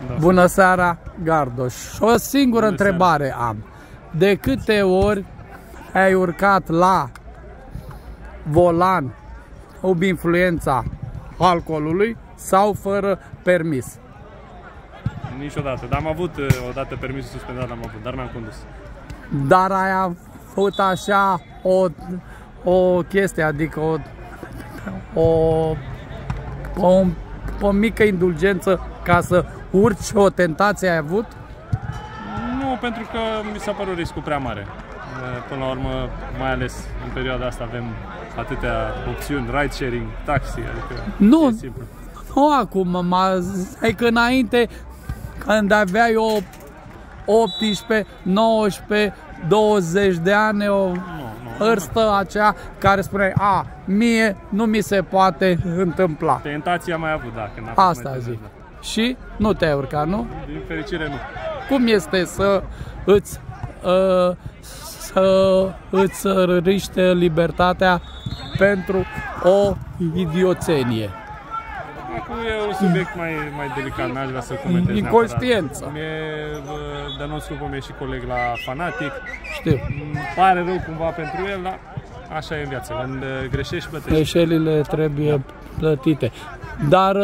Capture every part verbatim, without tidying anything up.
Da. Bună seara, Gardoș. O singură Bună întrebare seara. am. De câte ori ai urcat la volan sub influența alcoolului sau fără permis? Niciodată, dar am avut odată permisul suspendat, am avut, dar n-am condus. Dar ai avut așa o, o chestie, adică o, o, o, o mică indulgență ca să urci, o tentație ai avut? Nu, pentru că mi s-a părut riscul prea mare. Până la urmă, mai ales în perioada asta avem atâtea opțiuni, ride-sharing, taxi, adică nu, e simplu. Nu acum, mă zic că înainte, când aveai o optsprezece, nouăsprezece, douăzeci de ani, o vârstă aceea care spune, a, mie nu mi se poate întâmpla. Tentația mai avut, da, când a fost Asta zic. Da. Și nu te-ai urcat, nu? Din fericire nu. Cum este să îți uh, să îți riște libertatea pentru o idioțenie? Acum e un subiect mai, mai delicat, n-aș vrea să comentez inconștiență. Mie, de nostru cum e și coleg la Fanatic. Știu. Îmi pare rău cumva pentru el, dar așa e în viață. Când greșești, plătești. Greșelile trebuie plătite. Dar,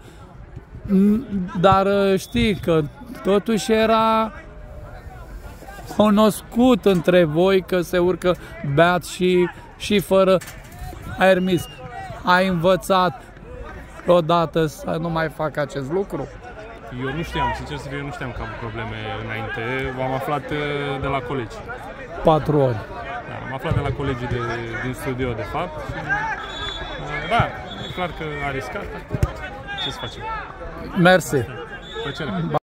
dar știi că totuși era cunoscut între voi că se urcă beat și, și fără permis. Ai învățat odată să nu mai fac acest lucru? Eu nu știam, sincer să fiu, eu nu știam că am probleme înainte. V-am aflat de la colegi. Patru ori. Da, am aflat de la colegii de, din studio, de fapt. Și, da, e clar că a riscat. Ce să facem? Mersi. Plăcere.